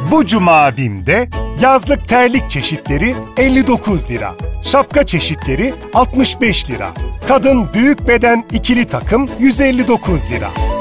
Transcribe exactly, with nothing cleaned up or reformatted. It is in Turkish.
Bu cuma BİM'de yazlık terlik çeşitleri elli dokuz lira, şapka çeşitleri altmış beş lira, kadın büyük beden ikili takım yüz elli dokuz lira.